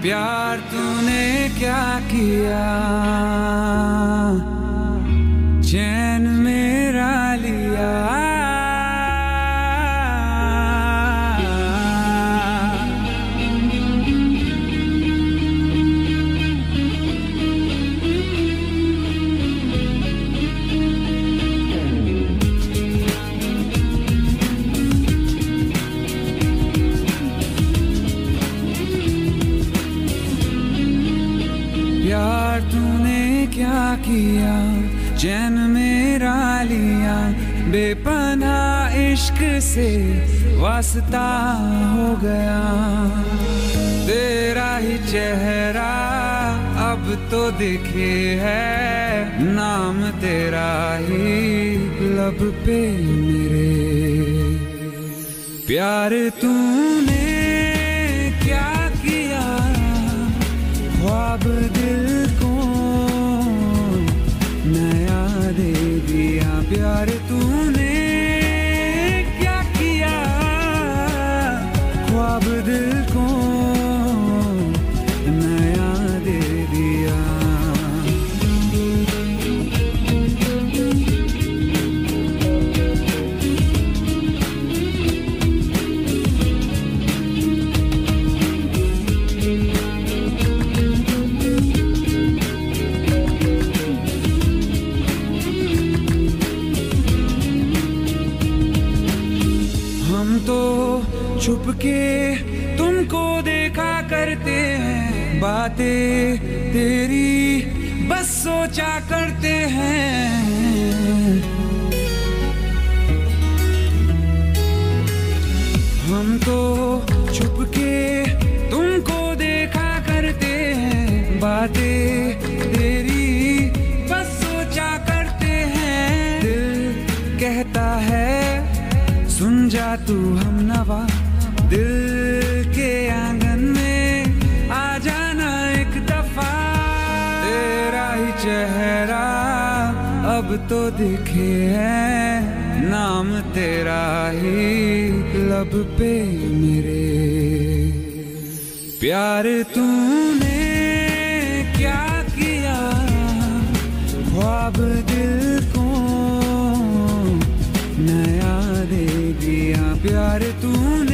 प्यार तूने क्या किया, चैन मेरा लिया। प्यार तूने क्या किया, चैन मेरा लिया। बेपनाह इश्क से वास्ता हो गया, तेरा ही चेहरा अब तो दिखे है, नाम तेरा ही लब पे मेरे। प्यार तूने क्या किया, ख्वाब दिल को नया दे दिया। प्यार तूने क्या किया, ख्वाब दिल को नया दे दिया। हम तो छुप के तुमको देखा करते हैं, बातें तेरी बस सोचा करते हैं। हम तो छुप के तुमको देखा करते हैं, बातें तेरी बस सोचा करते हैं। दिल कहता है सुन जा तू हमनवा, दिल के आंगन में आ जाना एक दफा। तेरा ही चेहरा अब तो दिखे है, नाम तेरा ही लब पे मेरे। प्यार तूने क्या किया, ख्वाब दिल को नया दे दिया। प्यार तूने